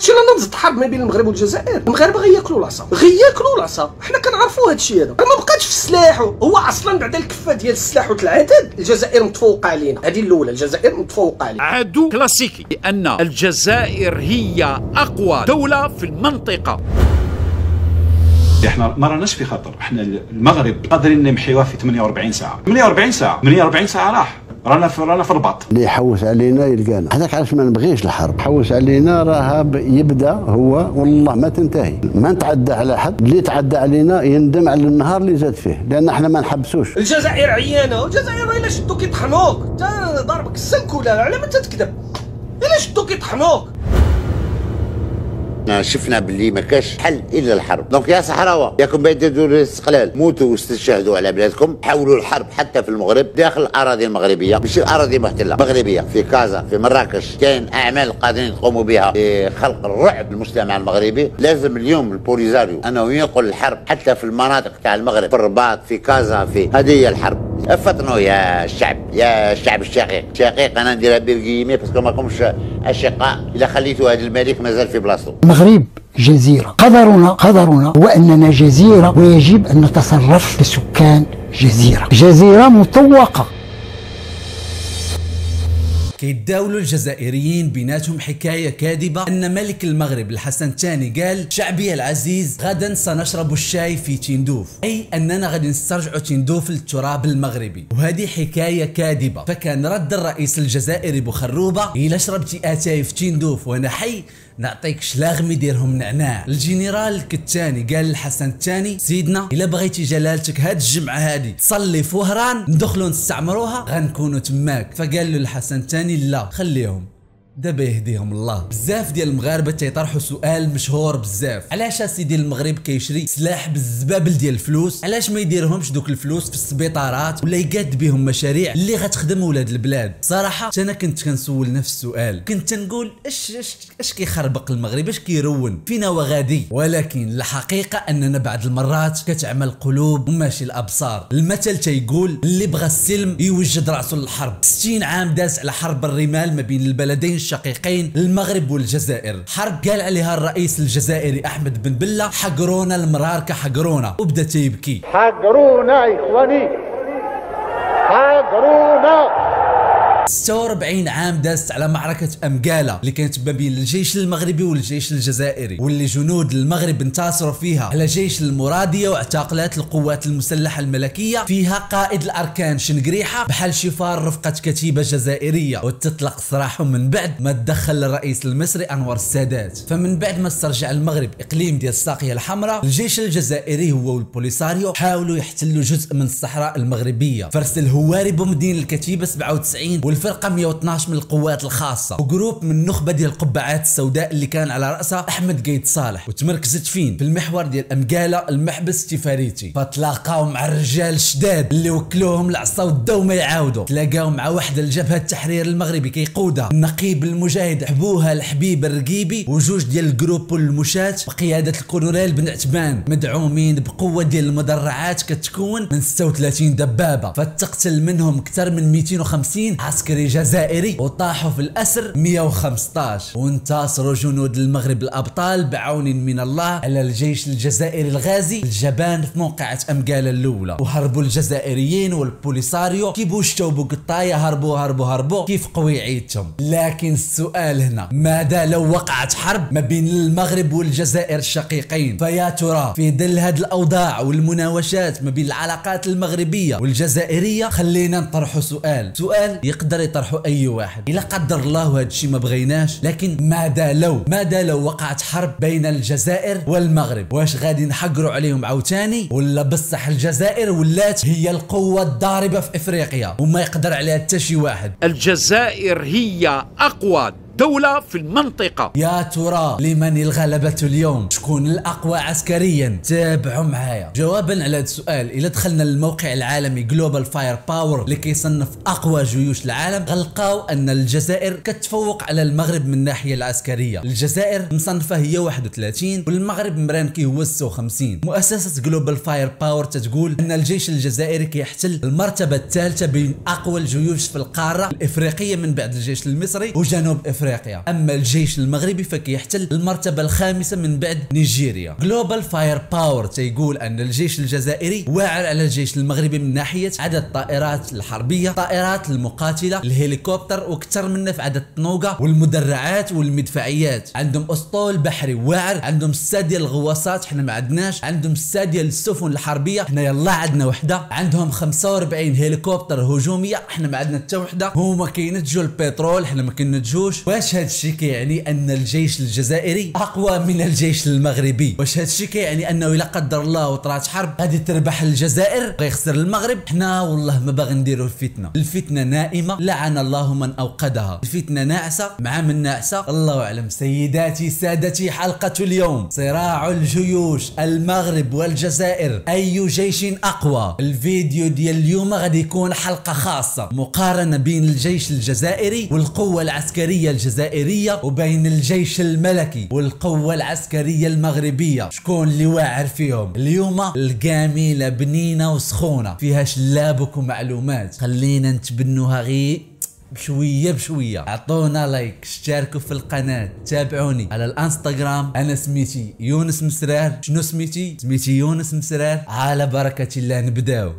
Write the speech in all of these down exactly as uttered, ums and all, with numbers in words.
شي لنا نزيد حرب ما بين المغرب والجزائر، المغاربه غياكلوا العصا، غياكلوا العصا، حنا كنعرفوا هذا الشيء هذا، ما بقاتش في السلاح، هو اصلا بعد الكفه ديال السلاح والعدد الجزائر متفوقه علينا، هذه الاولى، الجزائر متفوقه علينا. عدو كلاسيكي، لان الجزائر هي اقوى دوله في المنطقه. احنا ما راناش في خطر، احنا المغرب قادرين نمحيوها في ثمانية وأربعين ساعه، ثمانية وأربعين ساعه، ثمانية وأربعين ساعه راح، رانا في رانا في الرباط. اللي يحوس علينا يلقانا، هذاك علاش ما نبغيش الحرب، حوس علينا راه يبدا هو والله ما تنتهي، ما نتعدى على حد، اللي تعدى علينا يندم على النهار اللي زاد فيه، لان احنا ما نحبسوش. الجزائر عيانه، الجزائر الا شدو كيطحنوك، انت ضاربك السلك ولا على ما تتكذب، الا شدو كيطحنوك. شفنا باللي ما كاش حل الا الحرب، دونك يا صحراوه ياكم باين تديروا الاستقلال، موتوا واستشهدوا على بلادكم، حاولوا الحرب حتى في المغرب داخل الاراضي المغربيه، ماشي اراضي محتله مغربيه، في كازا في مراكش كاين اعمال قادرين يقوموا بها لخلق الرعب للمجتمع المغربي. لازم اليوم البوليزاريو انه ينقل الحرب حتى في المناطق تاع المغرب، في الرباط في كازا، في هذه هي الحرب. فطنوا يا الشعب، يا الشعب الشقيق، شقيق انا نديرها بالقيمه باسكو ماكمش اشقاء، الا خليتوا هذا الملك مازال في بلاصتو. المغرب جزيرة، قدرنا قدرنا هو أننا جزيرة ويجب أن نتصرف كسكان جزيرة، جزيرة مطوقة. كيتداولوا الجزائريين بيناتهم حكايه كاذبه ان ملك المغرب الحسن الثاني قال: شعبي العزيز غدا سنشرب الشاي في تندوف، اي اننا غادي نسترجعوا تندوف للتراب المغربي، وهذه حكايه كاذبه. فكان رد الرئيس الجزائري بوخروبه: الا شربتي اتاي في تندوف وانا حي نعطيك شلاغمي ديرهم نعناع. الجنرال الكتاني قال للحسن الثاني: سيدنا الا بغيتي جلالتك هاد الجمعه هادي تصلي في وهران ندخلوا نستعمروها غنكونوا تماك. فقال له الحسن الثاني: لا خليهم دابا يهديهم الله. بزاف ديال المغاربه تيطرحوا سؤال مشهور بزاف: علاش اسيدي المغرب كيشري سلاح بالزبابل ديال الفلوس؟ علاش ما يديرهمش دوك الفلوس في السبيطارات ولا يقاد بهم مشاريع اللي غتخدم ولاد البلاد؟ صراحه انا كنت كنسول نفس السؤال، كنت تنقول اش اش اش كيخربق المغرب، اش كيرون فينا وغادي. ولكن الحقيقه اننا بعض المرات كتعمل قلوب وماشي الابصار. المثل تيقول: اللي بغى السلم يوجد راسه للحرب. ستين عام داز على حرب الرمال ما بين البلدين الشقيقين المغرب والجزائر، حرب قال عليها الرئيس الجزائري احمد بن بله: حقرونا المرار كحقرونا، وبدا تيبكي: حقرونا يا اخواني حقرونا. ستة وأربعين عام دازت على معركة أمقالة اللي كانت ما بين الجيش المغربي والجيش الجزائري، واللي جنود المغرب انتصروا فيها على جيش المرادية واعتقلت القوات المسلحة الملكية، فيها قائد الأركان شنقريحة بحال شفار رفقة كتيبة جزائرية، وتطلق سراحهم من بعد ما تدخل الرئيس المصري أنور السادات. فمن بعد ما استرجع المغرب إقليم ديال الساقية الحمراء، الجيش الجزائري هو والبوليساريو حاولوا يحتلوا جزء من الصحراء المغربية، فرسل هواري بومدين الكتيبة سبعة وتسعين والفرقه مية واثناش من القوات الخاصه، وجروب من نخبه ديال القبعات السوداء اللي كان على راسها احمد قايد صالح، وتمركزت فين؟ في المحور ديال امقاله المحبس تيفاريتي. فتلاقاو مع الرجال الشداد اللي وكلوهم العصا وداو ما يعاودوا، تلاقاو مع واحد الجبهه التحرير المغربي كيقودها النقيب المجاهد حبوها الحبيب الرقيبي، وجوج ديال الجروب المشاة بقياده الكولونيل بن عتبان، مدعومين بقوه ديال المدرعات كتكون من ستة وثلاثين دبابه، فتقتل منهم اكثر من مئتين وخمسين عسكري جزائري، وطاحوا في الأسر مئة وخمسطاش. وانتصروا جنود المغرب الأبطال بعون من الله على الجيش الجزائري الغازي الجبان في موقعة أمقالة الأولى، وهربوا الجزائريين والبوليساريو كيبوشتوا بقطايا، هربوا هربوا هربوا كيف قوي عيدتهم. لكن السؤال هنا: ماذا لو وقعت حرب ما بين المغرب والجزائر الشقيقين؟ فيا ترى في ظل هذه الأوضاع والمناوشات ما بين العلاقات المغربية والجزائرية، خلينا نطرحوا سؤال سؤال يقدر يطرحوا اي واحد، الا قدر الله هذا الشيء ما بغيناش، لكن ماذا لو ماذا لو وقعت حرب بين الجزائر والمغرب؟ واش غادي نحقروا عليهم عاوتاني، ولا بصح الجزائر ولات هي القوه الضاربه في افريقيا وما يقدر عليها حتى شي واحد؟ الجزائر هي اقوى دولة في المنطقة. يا ترى لمن الغلبة اليوم؟ شكون الأقوى عسكريا؟ تابعوا معايا. جوابا على هذا السؤال، إلا دخلنا للموقع العالمي جلوبال فاير باور اللي كيصنف أقوى جيوش العالم، غنلقاو أن الجزائر كتفوق على المغرب من الناحية العسكرية. الجزائر مصنفة هي واحد وثلاثين والمغرب مرانكي هو ستة وخمسين. مؤسسة جلوبال فاير باور تتقول أن الجيش الجزائري كيحتل المرتبة الثالثة بين أقوى الجيوش في القارة الإفريقية من بعد الجيش المصري وجنوب إفريقيا. افريقيا. اما الجيش المغربي فكيحتل المرتبه الخامسه من بعد نيجيريا. جلوبال فاير باور تيقول ان الجيش الجزائري واعر على الجيش المغربي من ناحيه عدد الطائرات الحربيه، الطائرات المقاتله، الهليكوبتر، واكثر منه في عدد الطنوقه والمدرعات والمدفعيات. عندهم اسطول بحري واعر، عندهم ستة ديال الغواصات حنا ما عندناش، عندهم ستة ديال السفن الحربيه حنا يلا عندنا وحده، عندهم خمسة وأربعين هليكوبتر هجوميه حنا ما عندنا حتى وحده، هما كينتجوا البترول حنا ما كنتجوش. واش هذا الشيء كيعني ان الجيش الجزائري اقوى من الجيش المغربي؟ واش هذا الشيء كيعني انه الا قدر الله وطرات حرب غادي تربح الجزائر ويخسر المغرب؟ حنا والله ما باغي نديروا الفتنه، الفتنه نائمه لعن الله من اوقدها، الفتنه ناعسه مع من ناعسه الله اعلم. سيداتي سادتي، حلقه اليوم صراع الجيوش المغرب والجزائر، اي جيش اقوى؟ الفيديو ديال اليوم غادي يكون حلقه خاصه مقارنه بين الجيش الجزائري والقوه العسكريه الجزائريه وبين الجيش الملكي والقوه العسكريه المغربيه، شكون اللي واعر فيهم؟ اليوم القاميله بنينه وسخونه فيها شلابك ومعلومات، خلينا نتبنوها غير بشويه بشويه. اعطونا لايك، اشتركوا في القناه، تابعوني على الانستغرام، انا سميتي يونس مسرار. شنو سميتي؟ سميتي يونس مسرار. على بركه الله نبداو.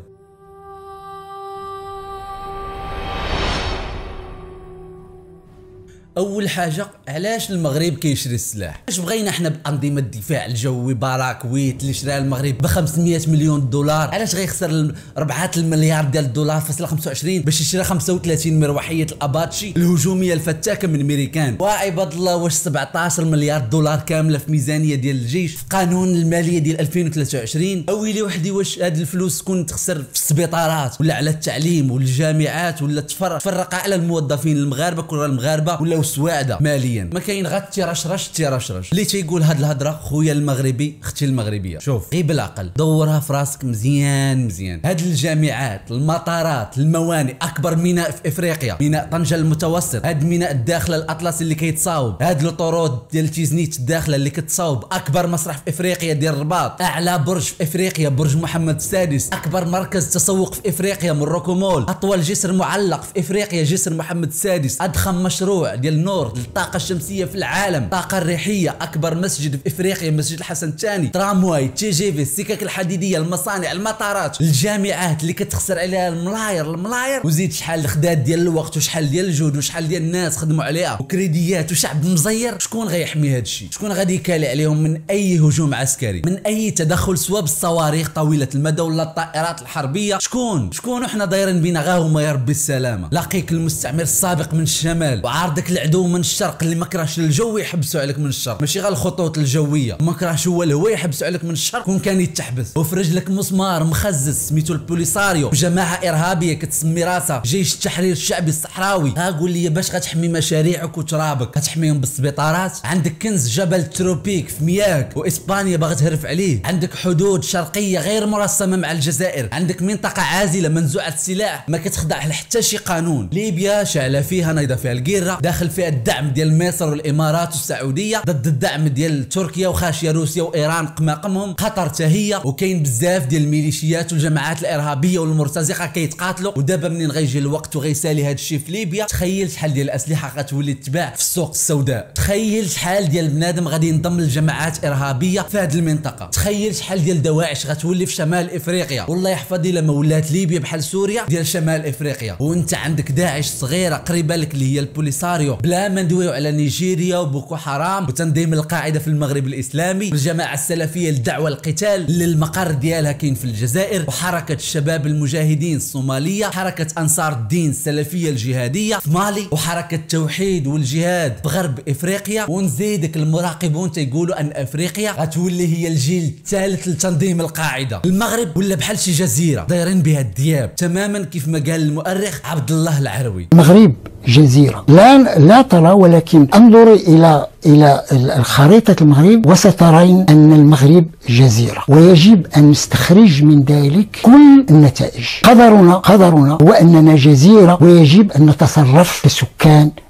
اول حاجه، علاش المغرب كيشري السلاح؟ واش بغينا احنا بانظمه الدفاع الجوي باراكويت اللي شراها المغرب ب خمسمية مليون دولار؟ علاش غيخسر ربعة المليار ديال الدولار فاصله خمسة وعشرين باش يشري خمسة وثلاثين مروحيه الاباتشي الهجوميه الفتاكه من ميريكان؟ وعباد الله، واش سبعطاش مليار دولار كامله في ميزانيه ديال الجيش في قانون الماليه ديال ألفين وثلاثة وعشرين؟ اويلي وحدي، واش هاد الفلوس تكون تخسر في السبيطارات ولا على التعليم والجامعات ولا تفرق على الموظفين المغاربه كره المغاربه ولا سواعده ماليا؟ ما كاين غير الترشرش الترشرش. اللي تيقول هاد الهضره خويا المغربي اختي المغربيه، شوف غير بالعقل دورها في راسك مزيان مزيان. هاد الجامعات، المطارات، الموانئ، اكبر ميناء في افريقيا ميناء طنجه المتوسط، هاد ميناء الداخله الاطلسي اللي كيتصاوب، هاد الطرود ديال تيزنيت الداخله اللي كتصاوب، اكبر مسرح في افريقيا ديال الرباط، اعلى برج في افريقيا برج محمد السادس، اكبر مركز تسوق في افريقيا مروكو مول، اطول جسر معلق في افريقيا جسر محمد السادس، اضخم مشروع ديال النور للطاقه الشمسيه في العالم، الطاقه الريحيه، اكبر مسجد في افريقيا مسجد الحسن الثاني، ترامواي، تي جي في، السكك الحديديه، المصانع، المطارات، الجامعات اللي كتخسر عليها الملاير الملاير، وزيد شحال الخداد ديال الوقت وشحال ديال الجهد وشحال ديال الناس خدموا عليها وكريديات وشعب مزير. شكون غيحمي هذا الشيء؟ شكون غادي يكالي عليهم من اي هجوم عسكري، من اي تدخل سواء بالصواريخ طويله المدى ولا الطائرات الحربيه؟ شكون شكون وحنا دايرين بينا غا هما يا ربي السلامه. لاقيك المستعمر السابق من الشمال وعارضك العدو من الشرق اللي ما كراهش الجو يحبسوا عليك من الشرق، ماشي غير الخطوط الجويه، ما كراهش هو الهواء يحبسوا عليك من الشرق كون كان يتحبس، وفي رجلك مسمار مخزز سميتو البوليساريو، جماعه ارهابيه كتسمي راسها جيش التحرير الشعبي الصحراوي. ها قول لي باش غتحمي مشاريعك وترابك؟ غتحميهم بالسبيطارات؟ عندك كنز جبل تروبيك في مياك واسبانيا باغا تهرف عليه، عندك حدود شرقيه غير مرسمه مع الجزائر، عندك منطقه عازله منزوعه السلاح ما كتخضع لحتى شي قانون، ليبيا شعله فيها نايضه فيها القيره، داخل فيها الدعم ديال مصر والامارات والسعوديه ضد الدعم ديال تركيا وخاشيه روسيا وايران قماقمهم، خطر حتى هي، وكاين بزاف ديال الميليشيات والجماعات الارهابيه والمرتزقه كيتقاتلوا. ودابا منين غيجي الوقت وغيسالي هذا الشيء في ليبيا، تخيل شحال ديال الاسلحه غتولي تباع في السوق السوداء، تخيل شحال ديال بنادم غادي ينضم لجماعات ارهابيه في هذه المنطقه، تخيل شحال ديال دواعش غتولي في شمال افريقيا، والله يحفظ الا ما ولات ليبيا بحال سوريا ديال شمال افريقيا. وانت عندك داعش صغيره قريبه لك اللي هي البوليساريو، بلا ما ندويو على نيجيريا وبوكو حرام وتنظيم القاعده في المغرب الاسلامي والجماعه السلفيه لدعوى القتال اللي المقر ديالها كاين في الجزائر، وحركه الشباب المجاهدين الصوماليه، حركه انصار الدين السلفيه الجهاديه في مالي، وحركه التوحيد والجهاد في غرب افريقيا. ونزيدك المراقبون تيقولوا ان افريقيا غتولي هي الجيل الثالث لتنظيم القاعده. المغرب ولا بحال شي جزيره دايرين بها الدياب تماما كيف ما قال المؤرخ عبد الله العروي. المغرب جزيرة لا لا ترى، ولكن انظري إلى إلى خريطة المغرب وسترين أن المغرب جزيرة، ويجب أن نستخرج من ذلك كل النتائج. قدرنا قدرنا هو أننا جزيرة، ويجب أن نتصرف كسكان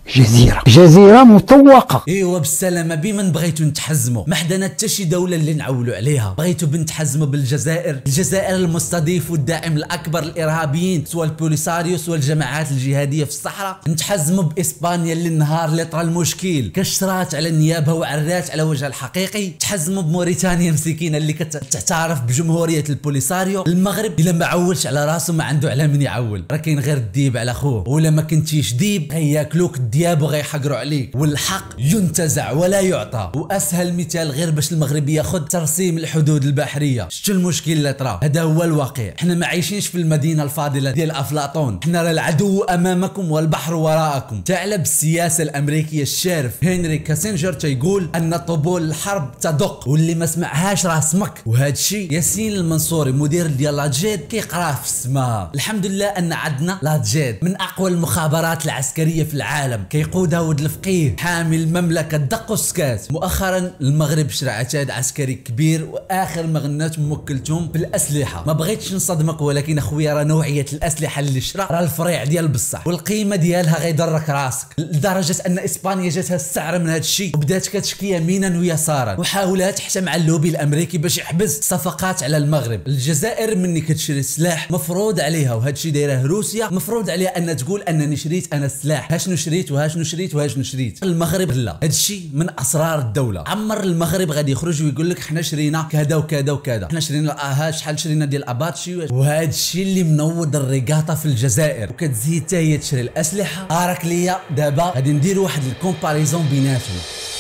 جزيرة جزيرة مطوقة. ايوا بالسلامة. بما بغيتو نتحزموا ما حدانا حتى شي دولة اللي نعولوا عليها. بغيتو بنتحزموا بالجزائر، الجزائر المستضيف والداعم الاكبر للارهابيين سواء البوليساريو سواء الجماعات الجهادية في الصحراء. نتحزموا باسبانيا اللي النهار اللي طرا المشكل كشرات على النيابة وعرات على وجه الحقيقي. تحزموا بموريتانيا مسكينة اللي كتعترف بجمهورية البوليساريو. المغرب الا ما عولش على راسه ما عنده على من يعول، راه كاين غير الديب على خوه، ولا ما كنتيش ديب غياكلوك الدياب وغيحقروا عليك، والحق ينتزع ولا يعطى. واسهل مثال غير باش المغرب ياخذ ترسيم الحدود البحريه. شتو المشكل اللي طرا؟ هذا هو الواقع. حنا ما عايشينش في المدينه الفاضله ديال افلاطون، حنا راه العدو امامكم والبحر وراءكم. تعلب السياسه الامريكيه الشارف هنري كاسنجر تيقول ان طبول الحرب تدق، واللي ما سمعهاش راه سمك. وهذا الشيء ياسين المنصوري مدير ديال لاتجيد كيقراه في السماء. الحمد لله ان عندنا لاتجيد من اقوى المخابرات العسكريه في العالم، كيقودها ولد الفقيه حامي المملكه دق وسكات. مؤخرا المغرب شرع عتاد عسكري كبير، واخر ما غنات موكلتهم بالاسلحه. ما بغيتش نصدمك ولكن اخويا راه نوعيه الاسلحه اللي شرا راه الفريع ديال بصح، والقيمه ديالها غيضرك راسك، لدرجه ان اسبانيا جاتها السعر من هذا الشيء وبدات كتشكي يمينا ويسارا، وحاولات حتى مع اللوبي الامريكي باش يحبس صفقات على المغرب. الجزائر مني كتشري سلاح مفروض عليها، وهذا الشيء دايره روسيا مفروض عليها ان تقول انني شريت انا السلاح، هاشنو شريت وهاشنو شريت وهاشنو شريت. المغرب لا، هذا الشيء من اسرار الدوله. عمر المغرب غادي يخرج ويقول لك حنا شرينا كذا وكذا وكذا، حنا شرينا اه شحال شرينا ديال اباتشي، وهذا الشيء اللي منوض الريغاطه في الجزائر، وكتزيد حتى هي تشري الاسلحه. اراك ليا دابا غادي ندير واحد الكومباريزون بيناتهم.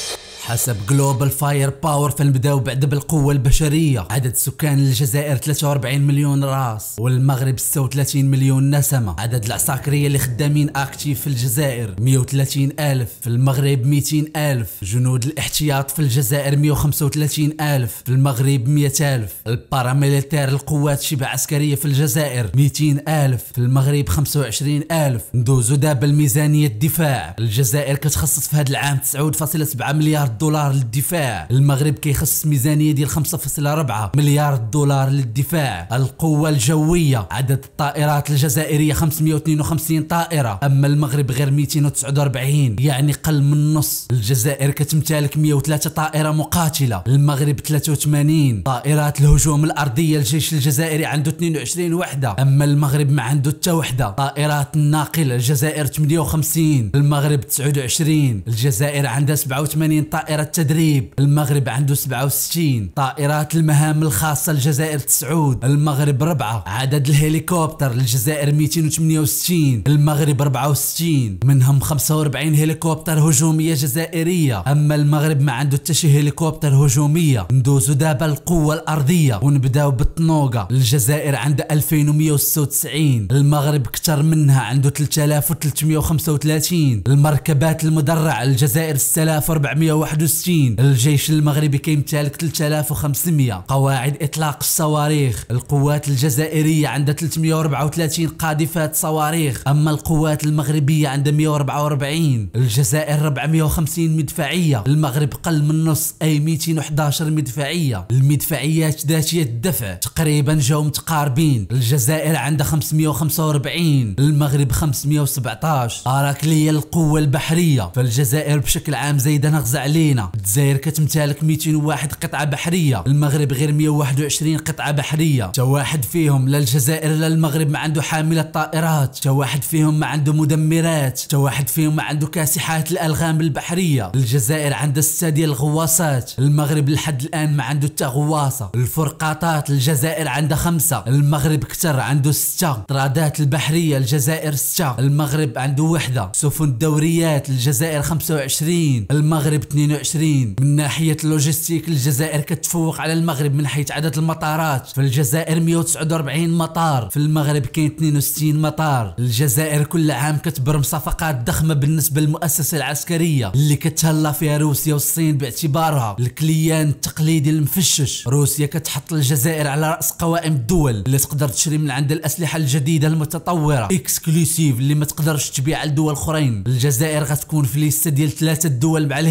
حسب جلوبال فاير باور فنبداو بعد بالقوة البشرية. عدد سكان الجزائر ثلاثة وأربعين مليون راس، والمغرب ستة وثلاثين مليون نسمة. عدد العساكرية اللي خدامين اكتيف في الجزائر مئة وثلاثين ألف، في المغرب مئتين ألف. جنود الاحتياط في الجزائر مئة وخمسة وثلاثين ألف، في المغرب مئة ألف. الباراميليتير القوات الشبه عسكرية في الجزائر مئتين ألف، في المغرب خمسة وعشرين ألف. ندوزو دابا الميزانية الدفاع. الجزائر كتخصص في هذا العام تسعة فاصلة سبعة مليار دولار للدفاع، المغرب كيخصص ميزانيه ديال خمسة فاصلة أربعة مليار دولار للدفاع. القوه الجويه، عدد الطائرات الجزائريه خمسمئة واثنين وخمسين طائره، اما المغرب غير مئتين وتسعة وأربعين، يعني قل من النص. الجزائر كتمتلك مئة وثلاثة طائره مقاتله، المغرب ثلاثة وثمانين. طائرات الهجوم الارضيه الجيش الجزائري عنده اثنين وعشرين وحده، اما المغرب ما عنده حتى وحده. طائرات الناقله الجزائر ثمانية وخمسين، المغرب تسعة وعشرين. الجزائر عندها سبعة وثمانين طائره التدريب، المغرب عنده سبعة وستين. طائرات المهام الخاصة الجزائر تسعود، المغرب ربعة. عدد الهليكوبتر الجزائر مئتين وثمانية وستين، المغرب أربعة وستين، منهم خمسة وأربعين هليكوبتر هجومية جزائرية، أما المغرب ما عنده حتى شي هليكوبتر هجومية. ندوزو دابا القوة الأرضية ونبداو بالطنوقة. الجزائر عندها ألفين ومئة وستة وتسعين، المغرب كتر منها عنده ثلاثة آلاف وثلاثمئة وخمسة وثلاثين. المركبات المدرعة الجزائر ستة آلاف وأربعمئة وواحد وستين، الجيش المغربي كيمتلك ثلاثة آلاف وخمسمئة. قواعد اطلاق الصواريخ، القوات الجزائريه عندها ثلاثمئة وأربعة وثلاثين قاذفات صواريخ، اما القوات المغربيه عندها مئة وأربعة وأربعين. الجزائر أربعمئة وخمسين مدفعيه، المغرب قل من النص اي مئتين وأحد عشر مدفعيه. المدفعيات ذاتيه الدفع تقريبا جاو متقاربين، الجزائر عندها خمسمئة وخمسة وأربعين، المغرب خمسمئة وسبعطاش. اراك ليا القوه البحريه، فالجزائر بشكل عام زايده نغزى علينا. الجزائر كتمتلك مئتين وواحد قطعه بحريه، المغرب غير مئة وواحد وعشرين قطعه بحريه. تا واحد فيهم لا الجزائر لا المغرب ما عنده حامله طائرات، تا واحد فيهم ما عنده مدمرات، تا واحد فيهم ما عنده كاسحات الالغام البحريه. الجزائر عندها ستة ديال الغواصات، المغرب لحد الان ما عنده حتى غواصه. الفرقاطات الجزائر عندها خمسه، المغرب كتر عنده ستة. طرادات البحريه الجزائر ستة، المغرب عنده وحده. سفن الدوريات الجزائر خمسة وعشرين، المغرب اثنين وعشرين. من ناحيه اللوجستيك الجزائر كتفوق على المغرب من حيث عدد المطارات، في الجزائر مئة وتسعة وأربعين مطار، في المغرب كاين اثنين وستين مطار. الجزائر كل عام كتبرم صفقات ضخمه بالنسبه للمؤسسه العسكريه اللي كتهلا فيها روسيا والصين باعتبارها الكليان التقليدي المفشش. روسيا كتحط الجزائر على راس قوائم الدول اللي تقدر تشري من عند الاسلحه الجديده المتطوره اكسكلوسيف اللي ما تقدرش تبيع لدول اخرين. الجزائر غتكون في ليسته ديال ثلاثه الدول مع الهند والصين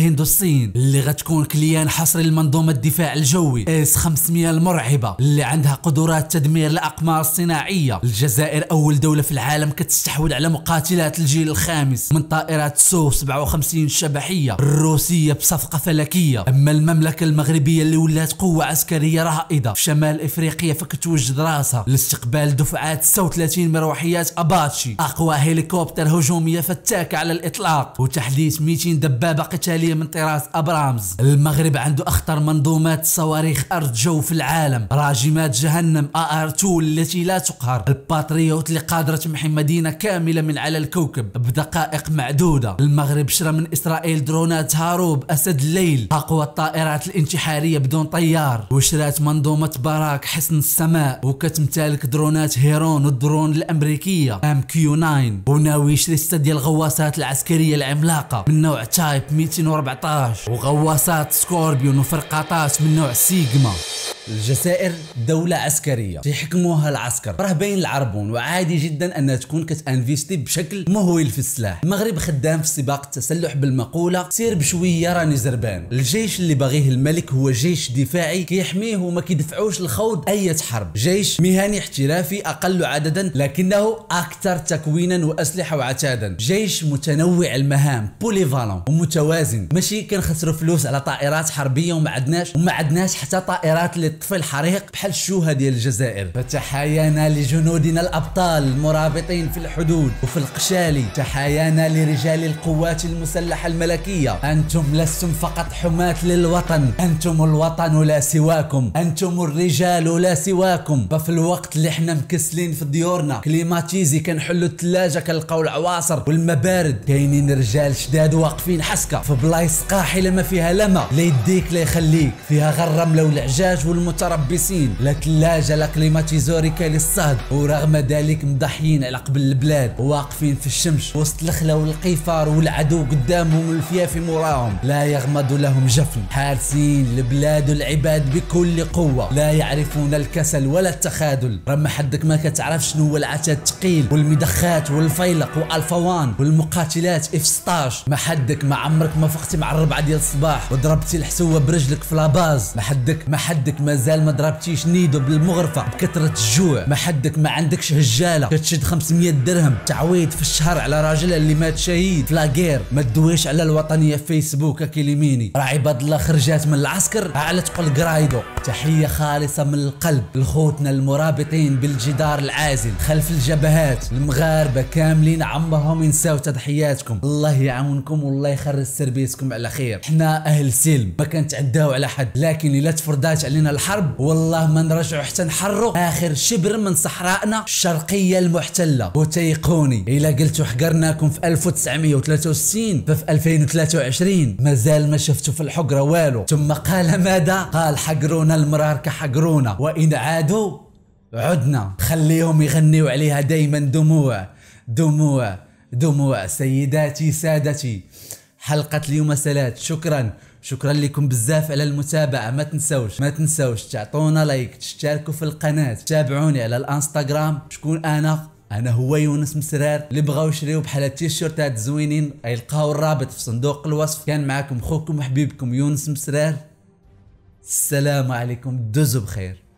فلسطين اللي غتكون كليان حصري لمنظومة الدفاع الجوي إس خمسمية المرعبة اللي عندها قدرات تدمير الأقمار الصناعية. الجزائر أول دولة في العالم كتستحوذ على مقاتلات الجيل الخامس من طائرات سو سبعة وخمسين الشبحية الروسية بصفقة فلكية. أما المملكة المغربية اللي ولات قوة عسكرية رائدة في شمال إفريقيا فكتوجد راسها لاستقبال دفعات ستة وثلاثين مروحيات أباتشي أقوى هليكوبتر هجومية فتاكة على الإطلاق، وتحديث مئتين دبابة قتالية من طراز أبرامز. المغرب عنده أخطر منظومات صواريخ أرض جو في العالم، راجمات جهنم آر اثنين التي لا تقهر، الباتريوت اللي قادرة تمحي مدينة كاملة من على الكوكب بدقائق معدودة. المغرب شرى من إسرائيل درونات هاروب أسد الليل أقوى الطائرات الانتحارية بدون طيار، وشرات منظومة باراك حصن السماء، وكتمتلك درونات هيرون والدرون الأمريكية ام كيو تسعة، وناوي يشري ستة ديال الغواصات العسكرية العملاقة من نوع تايب مئتين وأربعطاش، وغواصات سكوربيون وفرقاطات من نوع سيجما. الجزائر دولة عسكرية تحكموها العسكر، راه باين العربون، وعادي جدا انها تكون كتانفيستي بشكل مهول في السلاح. المغرب خدام في سباق التسلح بالمقولة سير بشوية راني زربان. الجيش اللي باغيه الملك هو جيش دفاعي كيحميه وما كيدفعوش لخوض اي حرب، جيش مهني احترافي اقل عددا لكنه اكثر تكوينا واسلحة وعتادا، جيش متنوع المهام بوليفالون ومتوازن، ماشي كنخسروا فلوس على طائرات حربية وما عندناش وما عندناش حتى طائرات اللي تطفي الحريق بحال الشوهة ديال الجزائر. فتحايانا لجنودنا الابطال المرابطين في الحدود وفي القشالي، تحايانا لرجال القوات المسلحة الملكية، انتم لستم فقط حماة للوطن، انتم الوطن لا سواكم، انتم الرجال لا سواكم. ففي الوقت اللي احنا مكسلين في ديورنا كليماتيزي كنحلوا الثلاجة كنلقاو العواصر والمبارد، كاينين رجال شداد واقفين حسكة في بلايص قاحلة ما فيها لما لا يديك لا يخليك، فيها غير الرملة والعجاج والمتربصين، لا ثلاجة لا كليماتيزوري كاين الصهد، ورغم ذلك مضحيين على قبل البلاد وواقفين في الشمس وسط الخلا والقيفار والعدو قدامهم والفيافي موراهم، لا يغمض لهم جفن، حارسين البلاد والعباد بكل قوة، لا يعرفون الكسل ولا التخاذل. رغم حدك ما كتعرف شنو هو العتاد الثقيل والمدخات والفيلق والفوان والمقاتلات اف ستطاش، ما حدك ما عمرك ما فقتي مع الربعة ديال الصباح وضربتي الحسوة برجلك في لاباز، ما حدك ما حدك مازال ما ضربتيش نيدو بالمغرفة بكثرة الجوع، ما حدك ما عندكش هجالة كتشد خمسمية درهم تعويض في الشهر على راجلها اللي مات شهيد في لاغير، ما تدويش على الوطنية في فيسبوك كليميني، راه عباد الله خرجات من العسكر على تقول قرايدو. تحية خالصة من القلب لخوتنا المرابطين بالجدار العازل خلف الجبهات، المغاربة كاملين عمرهم ينساو تضحياتكم، الله يعاونكم والله يخرج سربيتكم على خير. حنا اهل سلم ما كنتعداو على حد، لكن الا تفرضات علينا الحرب والله ما نرجعوا حتى نحروا اخر شبر من صحرائنا الشرقية المحتلة. وتيقوني الا قلتوا حقرناكم في ألف وتسعمية وثلاثة وستين ففي ألفين وثلاثة وعشرين مازال ما شفتوا في الحقرة والو. ثم قال ماذا؟ قال حقرونا المرار كحقرونا، وإن عادوا عدنا. خليهم يغنيوا عليها دايما دموع دموع دموع. سيداتي سادتي، حلقة اليوم سلات. شكرا شكرا لكم بزاف على المتابعة. ما تنسوش ما تنسوش تعطونا لايك، تشتركوا في القناة، تابعوني على الانستغرام. شكون انا؟ انا هو يونس مسرار. اللي بغاو يشريو بحال التيشيرتات زوينين يلقاو الرابط في صندوق الوصف. كان معكم خوكم وحبيبكم يونس مسرار. السلام عليكم، دوزو بخير.